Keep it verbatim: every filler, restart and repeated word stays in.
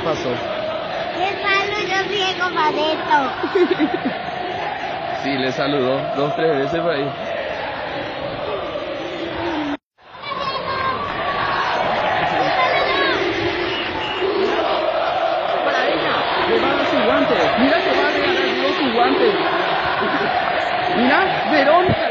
pasó? ¿Qué malo yo ciego para esto? Sí, le saludó dos, tres veces por ahí. Le va a dar su guante. Mira que va a regalar Dios su guante. Mira, Verón.